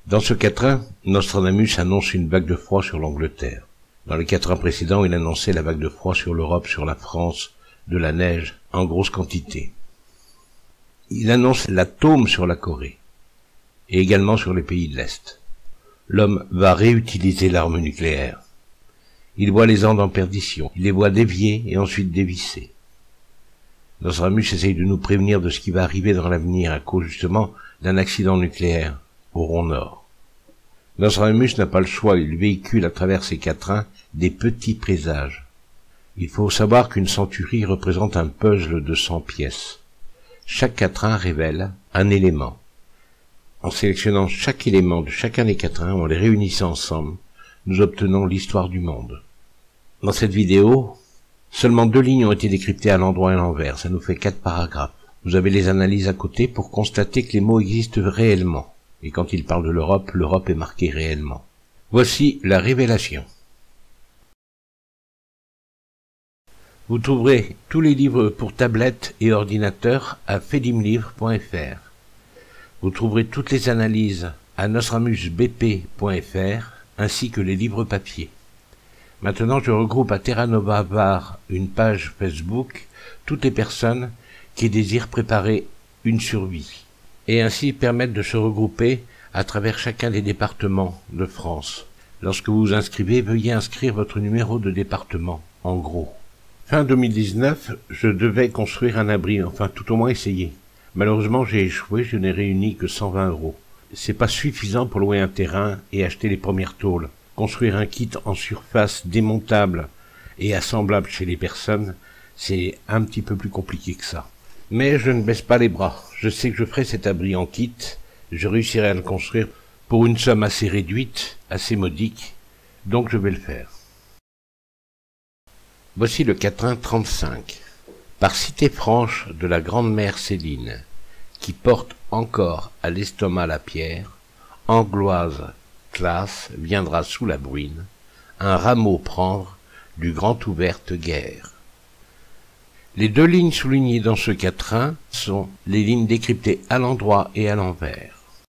Dans ce quatrain, Nostradamus annonce une vague de froid sur l'Angleterre. Dans les quatrains précédents, il annonçait la vague de froid sur l'Europe, sur la France, de la neige en grosse quantité. Il annonce l'atome sur la Corée, et également sur les pays de l'Est. L'homme va réutiliser l'arme nucléaire. Il voit les Andes en perdition, il les voit dévier et ensuite dévisser. Nostradamus essaye de nous prévenir de ce qui va arriver dans l'avenir à cause justement d'un accident nucléaire au rond nord. Nostradamus n'a pas le choix, il véhicule à travers ses quatrains des petits présages. Il faut savoir qu'une centurie représente un puzzle de 100 pièces. Chaque quatrain révèle un élément. En sélectionnant chaque élément de chacun des quatrains, en les réunissant ensemble, nous obtenons l'histoire du monde. Dans cette vidéo, seulement 2 lignes ont été décryptées à l'endroit et à l'envers, ça nous fait 4 paragraphes. Vous avez les analyses à côté pour constater que les mots existent réellement. Et quand il parle de l'Europe, l'Europe est marquée réellement. Voici la révélation. Vous trouverez tous les livres pour tablettes et ordinateurs à fedimlivre.fr. Vous trouverez toutes les analyses à nostradamusbp.fr ainsi que les livres papier. Maintenant, je regroupe à Terra Nova Var une page Facebook toutes les personnes qui désirent préparer une survie et ainsi permettre de se regrouper à travers chacun des départements de France. Lorsque vous vous inscrivez, veuillez inscrire votre numéro de département, en gros. Fin 2019, je devais construire un abri, enfin tout au moins essayer. Malheureusement, j'ai échoué, je n'ai réuni que 120 €. C'est pas suffisant pour louer un terrain et acheter les premières tôles. Construire un kit en surface démontable et assemblable chez les personnes, c'est un petit peu plus compliqué que ça. Mais je ne baisse pas les bras. Je sais que je ferai cet abri en kit, je réussirai à le construire pour une somme assez réduite, assez modique, donc je vais le faire. Voici le quatrain 35. Par cité franche de la grande mère Céline, qui porte encore à l'estomac la pierre, angloise classe viendra sous la bruine, un rameau prendre du grand ouverte guerre. Les 2 lignes soulignées dans ce quatrain sont les lignes décryptées à l'endroit et à l'envers.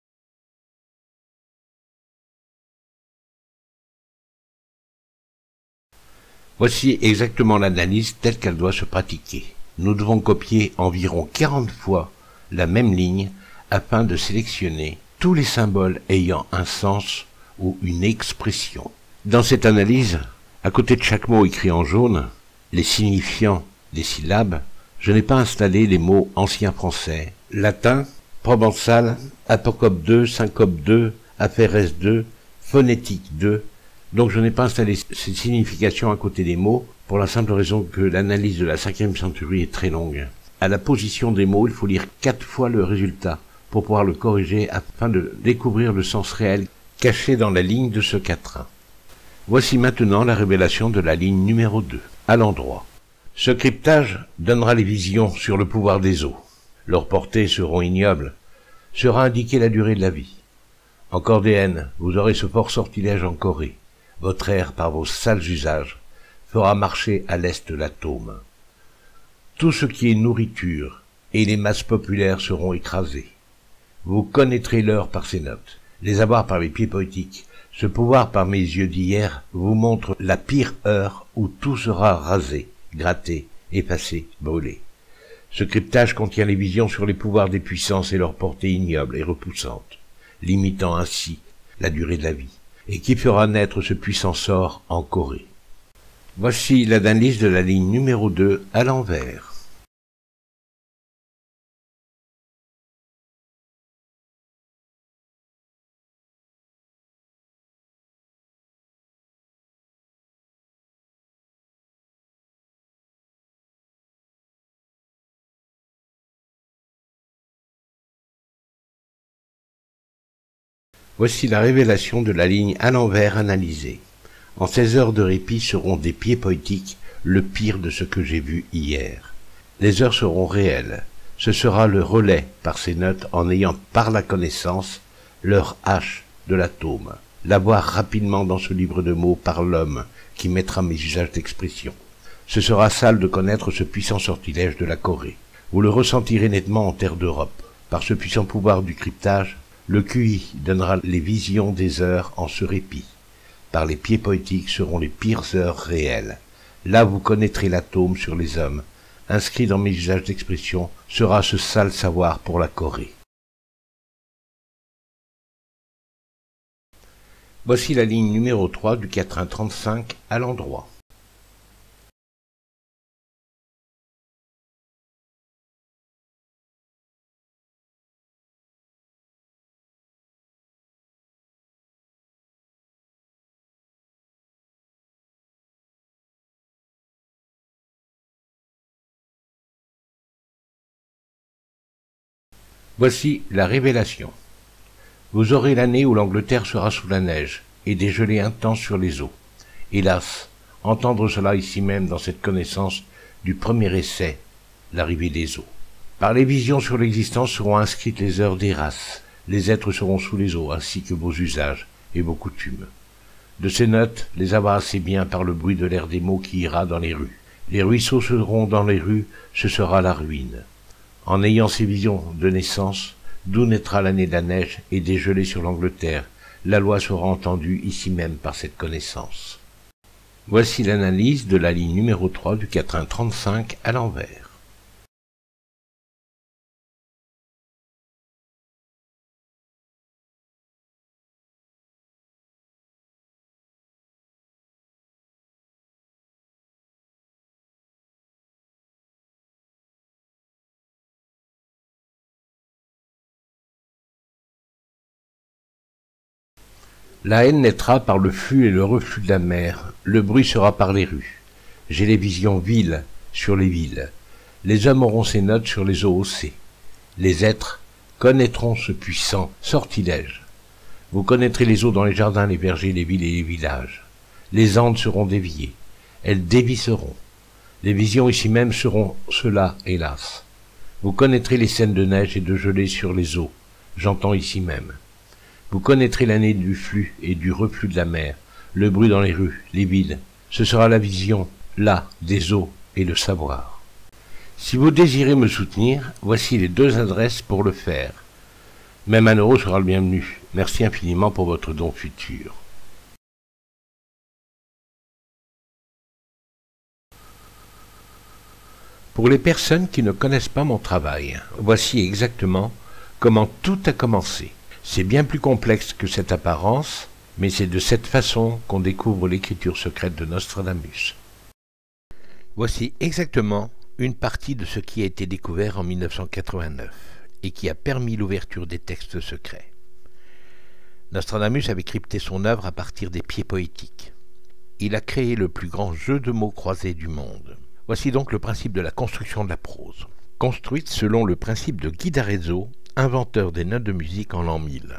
Voici exactement l'analyse telle qu'elle doit se pratiquer. Nous devons copier environ 40 fois la même ligne afin de sélectionner tous les symboles ayant un sens ou une expression. Dans cette analyse, à côté de chaque mot écrit en jaune, les signifiants des syllabes, je n'ai pas installé les mots anciens français, latin, provençal, apocope 2, syncope 2, aphérèse 2, phonétique 2, donc je n'ai pas installé ces significations à côté des mots, pour la simple raison que l'analyse de la 5e centurie est très longue. À la position des mots, il faut lire 4 fois le résultat, pour pouvoir le corriger afin de découvrir le sens réel caché dans la ligne de ce quatrain. Voici maintenant la révélation de la ligne numéro 2, à l'endroit. Ce cryptage donnera les visions sur le pouvoir des eaux. Leurs portées seront ignobles. Sera indiquée la durée de la vie. En Cordéenne, vous aurez ce fort sortilège en Corée. Votre air, par vos sales usages, fera marcher à l'est l'atome. Tout ce qui est nourriture et les masses populaires seront écrasées. Vous connaîtrez l'heure par ces notes. Les avoir par les pieds poétiques, ce pouvoir par mes yeux d'hier vous montre la pire heure où tout sera rasé, gratté, effacé, brûlé. Ce cryptage contient les visions sur les pouvoirs des puissances et leur portée ignoble et repoussante, limitant ainsi la durée de la vie, et qui fera naître ce puissant sort en Corée. Voici l'analyse de la ligne numéro 2 à l'envers. Voici la révélation de la ligne à l'envers analysée. En 16 heures de répit seront des pieds poétiques, le pire de ce que j'ai vu hier. Les heures seront réelles. Ce sera le relais par ces notes en ayant par la connaissance leur hache de l'atome. L'avoir rapidement dans ce livre de mots par l'homme qui mettra mes usages d'expression. Ce sera sale de connaître ce puissant sortilège de la Corée. Vous le ressentirez nettement en terre d'Europe. Par ce puissant pouvoir du cryptage, Le QI donnera les visions des heures en ce répit. Par les pieds poétiques seront les pires heures réelles. Là vous connaîtrez l'atome sur les hommes. Inscrit dans mes usages d'expression sera ce sale savoir pour la Corée. Voici la ligne numéro 3 du quatrain 35 à l'endroit. Voici la révélation. Vous aurez l'année où l'Angleterre sera sous la neige et des gelées intenses sur les eaux. Hélas, entendre cela ici même dans cette connaissance du premier essai, l'arrivée des eaux. Par les visions sur l'existence seront inscrites les heures des races. Les êtres seront sous les eaux ainsi que vos usages et vos coutumes. De ces notes, les avoir assez bien par le bruit de l'air des mots qui ira dans les rues. Les ruisseaux seront dans les rues, ce sera la ruine. En ayant ces visions de naissance, d'où naîtra l'année de la neige et des gelées sur l'Angleterre, la loi sera entendue ici même par cette connaissance. Voici l'analyse de la ligne numéro 3 du quatrain 35 à l'envers. La haine naîtra par le flux et le reflux de la mer, le bruit sera par les rues. J'ai les visions viles sur les villes. Les hommes auront ces notes sur les eaux haussées. Les êtres connaîtront ce puissant sortilège. Vous connaîtrez les eaux dans les jardins, les vergers, les villes et les villages. Les Andes seront déviées. Elles dévisseront. Les visions ici même seront cela, hélas. Vous connaîtrez les scènes de neige et de gelée sur les eaux. J'entends ici même. Vous connaîtrez l'année du flux et du reflux de la mer, le bruit dans les rues, les villes. Ce sera la vision, là, des eaux et le savoir. Si vous désirez me soutenir, voici les 2 adresses pour le faire. Même 1 euro sera le bienvenu. Merci infiniment pour votre don futur. Pour les personnes qui ne connaissent pas mon travail, voici exactement comment tout a commencé. C'est bien plus complexe que cette apparence, mais c'est de cette façon qu'on découvre l'écriture secrète de Nostradamus. Voici exactement une partie de ce qui a été découvert en 1989 et qui a permis l'ouverture des textes secrets. Nostradamus avait crypté son œuvre à partir des pieds poétiques. Il a créé le plus grand jeu de mots croisés du monde. Voici donc le principe de la construction de la prose. Construite selon le principe de Guy d'Arezzo, inventeur des notes de musique en l'an 1000.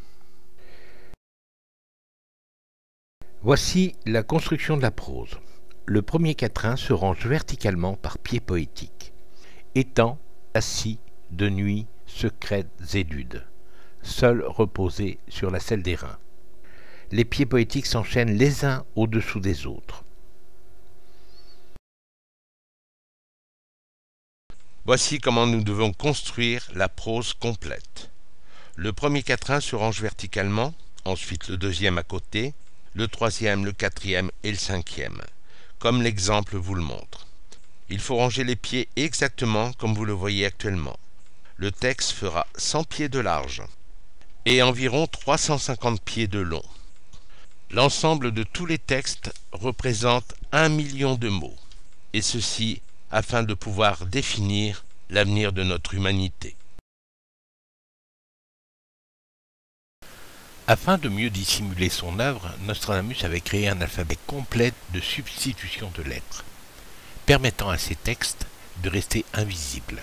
Voici la construction de la prose. Le premier quatrain se range verticalement par pieds poétiques. Étant, assis, de nuit, secrètes et ludes. Seul reposé sur la selle des reins. Les pieds poétiques s'enchaînent les uns au-dessous des autres. Voici comment nous devons construire la prose complète. Le premier quatrain se range verticalement, ensuite le deuxième à côté, le troisième, le quatrième et le cinquième, comme l'exemple vous le montre. Il faut ranger les pieds exactement comme vous le voyez actuellement. Le texte fera 100 pieds de large et environ 350 pieds de long. L'ensemble de tous les textes représente 1 million de mots, et ceci afin de pouvoir définir l'avenir de notre humanité. Afin de mieux dissimuler son œuvre, Nostradamus avait créé un alphabet complet de substitution de lettres, permettant à ses textes de rester invisibles.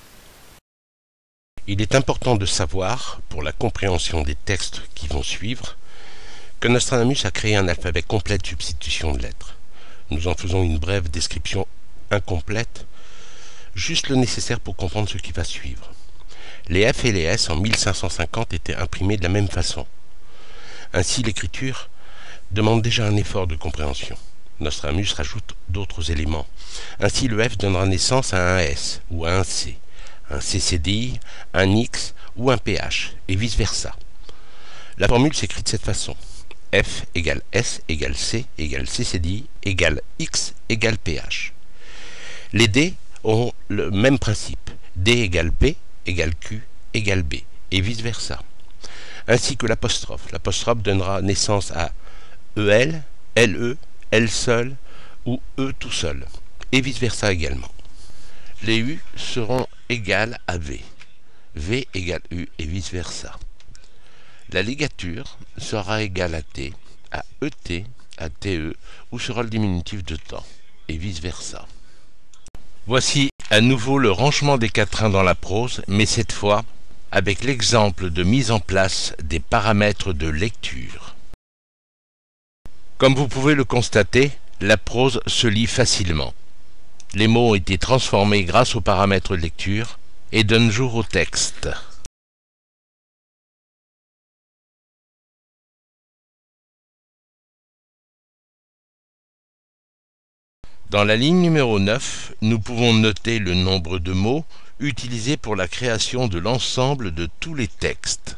Il est important de savoir, pour la compréhension des textes qui vont suivre, que Nostradamus a créé un alphabet complet de substitution de lettres. Nous en faisons une brève description incomplète, juste le nécessaire pour comprendre ce qui va suivre. Les F et les S en 1550 étaient imprimés de la même façon. Ainsi, l'écriture demande déjà un effort de compréhension. Nostradamus rajoute d'autres éléments. Ainsi, le F donnera naissance à un S ou à un C. un CCDI, un X ou un PH, et vice-versa. La formule s'écrit de cette façon. F égale S égale C égale CCDI égale X égale PH. Les D ont le même principe. D égale P égale Q égale B, et vice-versa. Ainsi que l'apostrophe. L'apostrophe donnera naissance à EL, LE, L seul ou E tout seul, et vice-versa également. Les U seront égales à V. V égale U et vice-versa. La ligature sera égale à T, à ET, à TE, ou sera le diminutif de temps, et vice-versa. Voici à nouveau le rangement des quatrains dans la prose, mais cette fois avec l'exemple de mise en place des paramètres de lecture. Comme vous pouvez le constater, la prose se lit facilement. Les mots ont été transformés grâce aux paramètres de lecture et donnent jour au texte. Dans la ligne numéro 9, nous pouvons noter le nombre de mots utilisés pour la création de l'ensemble de tous les textes.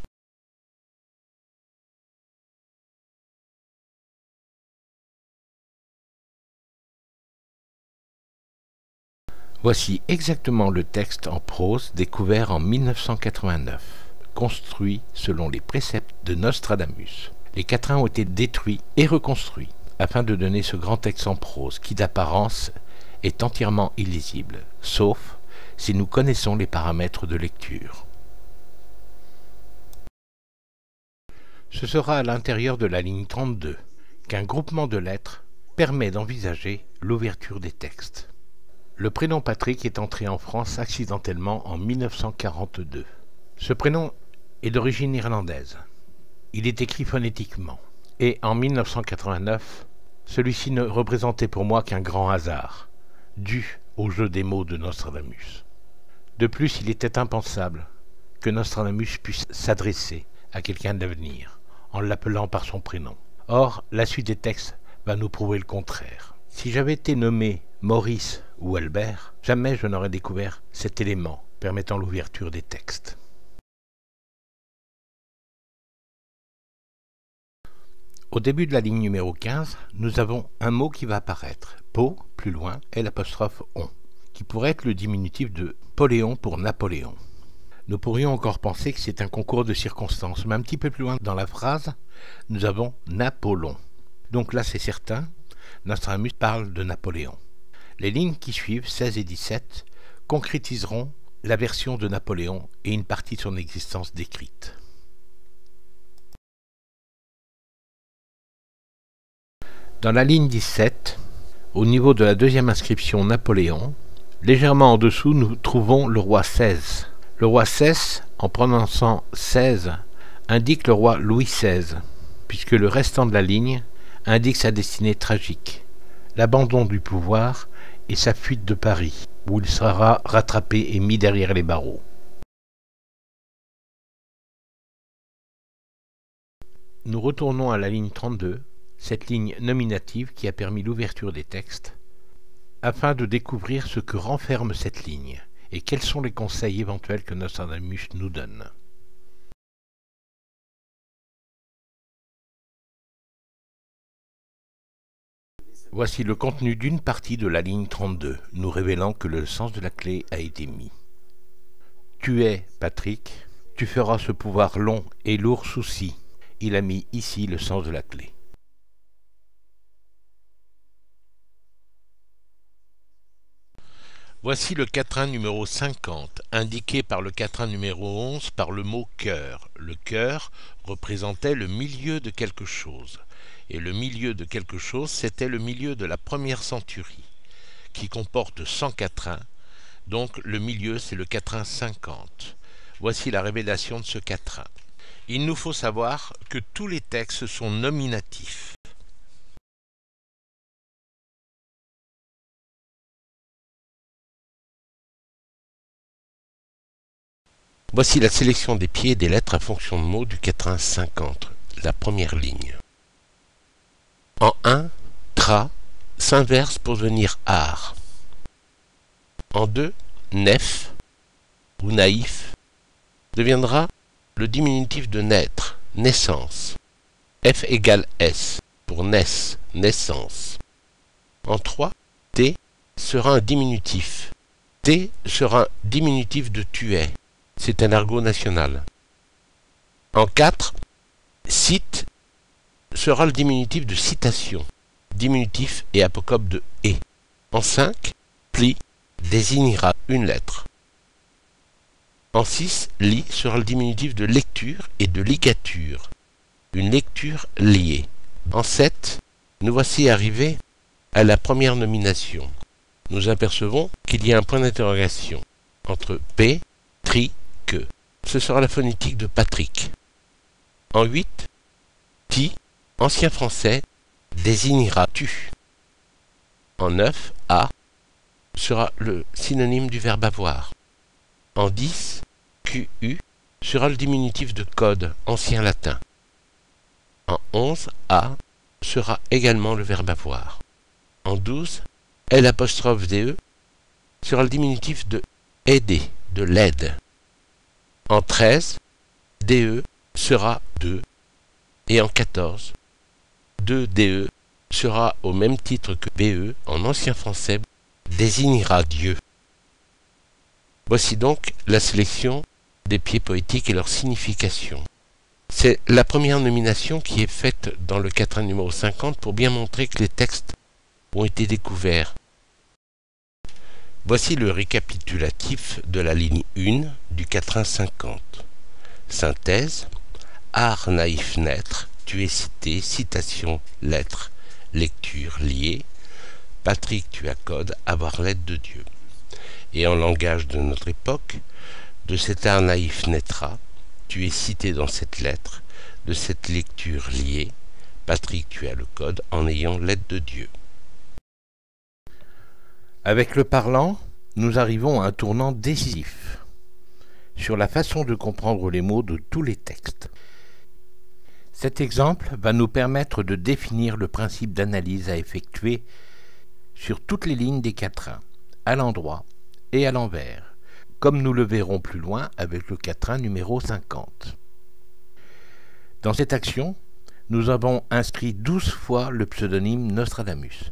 Voici exactement le texte en prose découvert en 1989, construit selon les préceptes de Nostradamus. Les quatrains ont été détruits et reconstruits afin de donner ce grand texte en prose qui d'apparence est entièrement illisible, sauf si nous connaissons les paramètres de lecture. Ce sera à l'intérieur de la ligne 32 qu'un groupement de lettres permet d'envisager l'ouverture des textes. Le prénom Patrick est entré en France accidentellement en 1942. Ce prénom est d'origine irlandaise. Il est écrit phonétiquement. Et en 1989, celui-ci ne représentait pour moi qu'un grand hasard, dû au jeu des mots de Nostradamus. De plus, il était impensable que Nostradamus puisse s'adresser à quelqu'un de l'avenir, en l'appelant par son prénom. Or, la suite des textes va nous prouver le contraire. Si j'avais été nommé Maurice ou Albert, jamais je n'aurais découvert cet élément permettant l'ouverture des textes. Au début de la ligne numéro 15, nous avons un mot qui va apparaître, Po, plus loin, et l'apostrophe on, qui pourrait être le diminutif de Poléon pour Napoléon. Nous pourrions encore penser que c'est un concours de circonstances, mais un petit peu plus loin dans la phrase, nous avons Napoléon. Donc là c'est certain, Nostradamus parle de Napoléon. Les lignes qui suivent, 16 et 17, concrétiseront la version de Napoléon et une partie de son existence décrite. Dans la ligne 17, au niveau de la deuxième inscription Napoléon, légèrement en dessous, nous trouvons le roi XVI. Le roi XVI, en prononçant 16, indique le roi Louis XVI, puisque le restant de la ligne indique sa destinée tragique, l'abandon du pouvoir et sa fuite de Paris, où il sera rattrapé et mis derrière les barreaux. Nous retournons à la ligne 32, cette ligne nominative qui a permis l'ouverture des textes, afin de découvrir ce que renferme cette ligne et quels sont les conseils éventuels que Nostradamus nous donne. Voici le contenu d'une partie de la ligne 32, nous révélant que le sens de la clé a été mis. Tu es, Patrick, tu feras ce pouvoir long et lourd souci. Il a mis ici le sens de la clé. Voici le quatrain numéro 50, indiqué par le quatrain numéro 11 par le mot cœur. Le cœur représentait le milieu de quelque chose. Et le milieu de quelque chose, c'était le milieu de la première centurie, qui comporte 100 quatrains, donc le milieu c'est le quatrain 50. Voici la révélation de ce quatrain. Il nous faut savoir que tous les textes sont nominatifs. Voici la sélection des pieds et des lettres à fonction de mots du quatrain 50, la première ligne. En 1, tra s'inverse pour devenir ar. En 2, nef ou naïf deviendra le diminutif de naître, naissance. F égale S pour naisse, naissance. En 3, T sera un diminutif. T sera un diminutif de tu es. C'est un argot national. En 4, cite sera le diminutif de citation. Diminutif et apocope de et. En 5, pli désignera une lettre. En 6, lit sera le diminutif de lecture et de ligature. Une lecture liée. En 7, nous voici arrivés à la première nomination. Nous apercevons qu'il y a un point d'interrogation entre P, tri, que. Ce sera la phonétique de Patrick. En 8, ti, ancien français, désignera tu. En 9, a sera le synonyme du verbe avoir. En 10, QU sera le diminutif de code, ancien latin. En 11, a sera également le verbe avoir. En 12, L'DE sera le diminutif de aider, de l'aide. En 13, DE sera de. Et en 14, 2DE sera au même titre que BE en ancien français, désignera Dieu. Voici donc la sélection des pieds poétiques et leur signification. C'est la première nomination qui est faite dans le quatrain numéro 50 pour bien montrer que les textes ont été découverts. Voici le récapitulatif de la ligne 1 du quatrain 50. Synthèse. Art naïf naître, tu es cité, citation, lettre, lecture, liée. Patrick, tu as code, avoir l'aide de Dieu. Et en langage de notre époque, de cet art naïf naîtra, tu es cité dans cette lettre, de cette lecture liée. Patrick, tu as le code en ayant l'aide de Dieu. Avec le parlant, nous arrivons à un tournant décisif sur la façon de comprendre les mots de tous les textes. Cet exemple va nous permettre de définir le principe d'analyse à effectuer sur toutes les lignes des quatrains, à l'endroit et à l'envers, comme nous le verrons plus loin avec le quatrain numéro 50. Dans cette action, nous avons inscrit 12 fois le pseudonyme Nostradamus.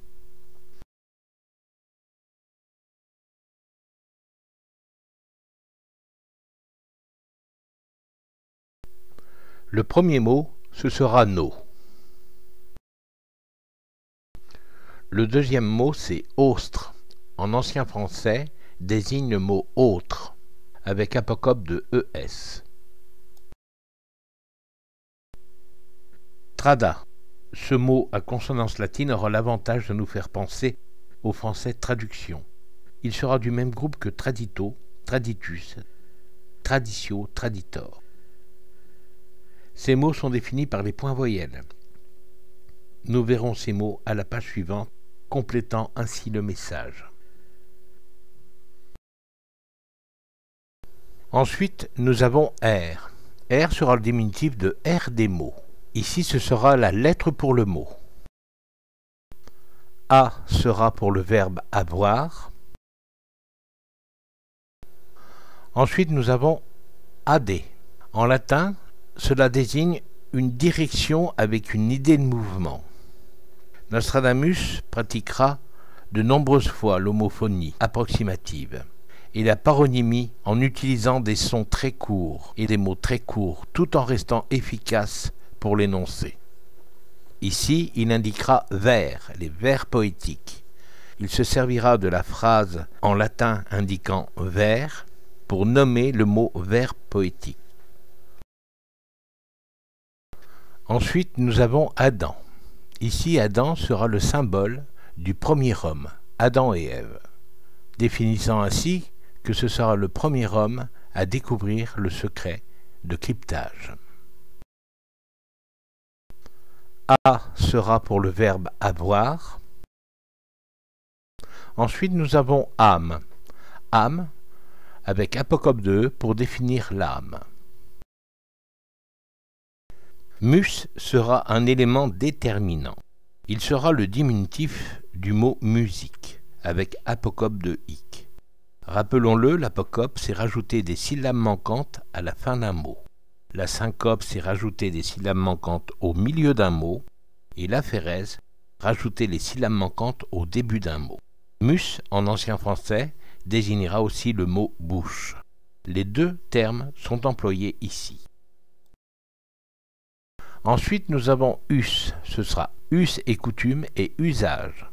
Le premier mot, ce sera no. Le deuxième mot, c'est austre. En ancien français, désigne le mot autre, avec apocope de ES. Trada. Ce mot à consonance latine aura l'avantage de nous faire penser au français traduction. Il sera du même groupe que tradito, traditus, traditio, traditor. Ces mots sont définis par les points voyelles. Nous verrons ces mots à la page suivante, complétant ainsi le message. Ensuite, nous avons R. R sera le diminutif de R des mots. Ici, ce sera la lettre pour le mot. A sera pour le verbe avoir. Ensuite, nous avons AD. En latin, cela désigne une direction avec une idée de mouvement. Nostradamus pratiquera de nombreuses fois l'homophonie approximative et la paronymie en utilisant des sons très courts et des mots très courts tout en restant efficace pour l'énoncer. Ici, il indiquera vers, les vers poétiques. Il se servira de la phrase en latin indiquant vers pour nommer le mot vers poétique. Ensuite, nous avons Adam. Ici, Adam sera le symbole du premier homme, Adam et Ève, définissant ainsi que ce sera le premier homme à découvrir le secret de cryptage. A sera pour le verbe avoir. Ensuite, nous avons âme. Âme, avec apocope de E pour définir l'âme. Mus sera un élément déterminant. Il sera le diminutif du mot musique, avec apocope de hic. Rappelons-le, l'apocope, c'est rajouter des syllabes manquantes à la fin d'un mot. La syncope, c'est rajouter des syllabes manquantes au milieu d'un mot. Et l'aphérèse, rajouter les syllabes manquantes au début d'un mot. Mus, en ancien français, désignera aussi le mot bouche. Les deux termes sont employés ici. Ensuite, nous avons us. Ce sera us et coutume et usage.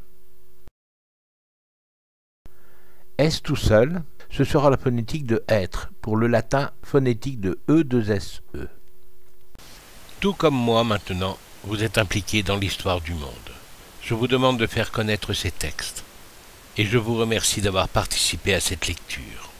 S tout seul, ce sera la phonétique de être, pour le latin phonétique de E2SE. Tout comme moi maintenant, vous êtes impliqués dans l'histoire du monde. Je vous demande de faire connaître ces textes. Et je vous remercie d'avoir participé à cette lecture.